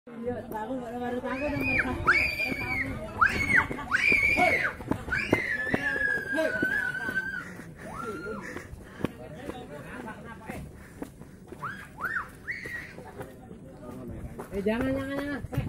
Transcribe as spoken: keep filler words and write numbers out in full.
Baru baru baru tahu nomor satu. Eh jangan jangan jangan.